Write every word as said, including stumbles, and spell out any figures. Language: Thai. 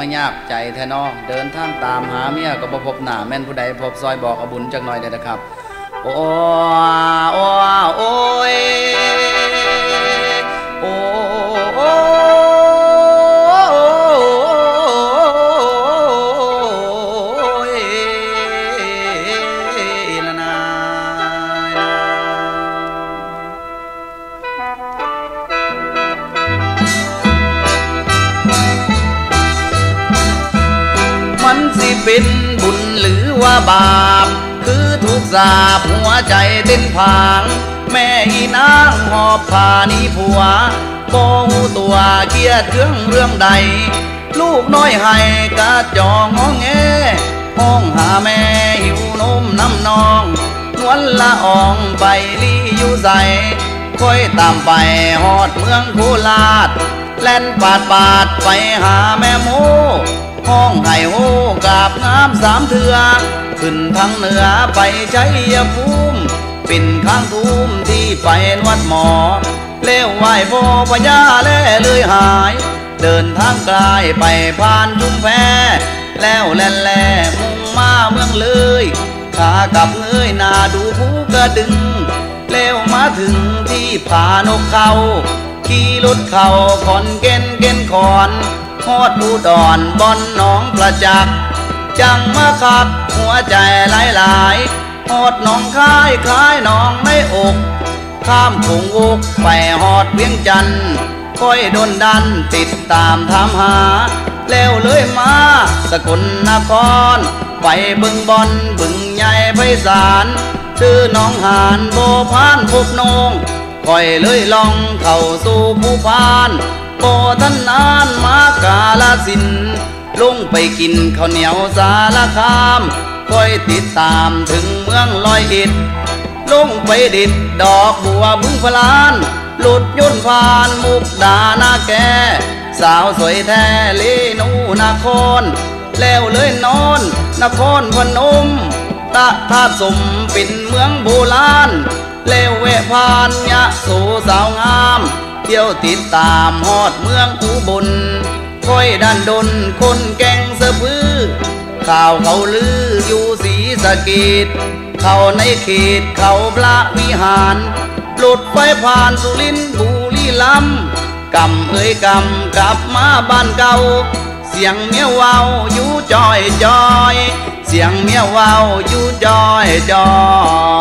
ายากใจแท้นอเดินทางตามหาเมียก็บ่พบหน้าแม่นผู้ใดพบซอยบอกเอาบุญจักหน่อยเด้อนะครับโอ้โอ้โอ้ยโอ้โอ้มันสิเป็นบุญหรือว่าบาปคือถูกสาบหัวใจเต้นผางแม่อีนางหอบผ้าหนีผัวบ่ฮู้ตัวเกียดเครื่องเรื่องใดลูกน้อยให้กะจองงอแงห้องหาแม่หิวนมน้ำนองนวลละอองใบลี่อยู่ใสค่อยตามไปฮอดเมืองโคราชแล่นปาดปาดไปหาแม่โมห้องไห้โฮกราบงามสามเถื่อขึ้นทางเหนือไปชัยภูมิปิ่นข้างภูมิที่ไปนวดหมอเลี้ยวไหวพ่อพญาแล่เลยหายเดินทางไกลไปผ่านชุมแพแล้วแล่นแล่มุ่งมาเมืองเลยขากลับเงยหน้าดูภูกระดึงแล้วมาถึงที่ผานกเขาขี่รถเข่าขอนเก่นเก่นขอนฮอดอุดรบ่อนหนองประจักษ์จังมาคักหัวใจหลายหลายฮอดหนองคายคล้ายหนองในอกข้ามคงอกไปฮอดเวียงจันทน์ค่อยดนดันติดตามถามหาแล้วเลยมาสกลนครไปบึงบอนบึงใหญ่ไพศาลชื่อน้องหานโบพานพบนงค่อยเลยลองเข้าสู่ผู้พานโบท่านนานมากาลสินลงไปกินข้าวเหนียวสารคามค่อยติดตามถึงเมืองลอยอิฐลงไปดิดดอกบัวบึงพลานหลุดย่นผ่านมุกดานาแกสาวสวยแท้เลนูนครแล้วเลยนอนนครพนมตะธาตุสมเป็นเมืองโบราณแล้วแวะผ่านยะโสสาวงามเที่ยวติดตามฮอดเมืองอุบลค่อยดันดนคนแก่งสะพือข่าวเขาลืออยู่ศรีสะเกษเข้าในเขตเขาพระวิหารหลุดไปผ่านสุรินทร์บุรีรัมย์กำเอ้ยกำกลับมาบ้านเก่าเสียงเมียว่าวอยู่จอยจอยเสียงเมียว่าวอยู่จอยจอย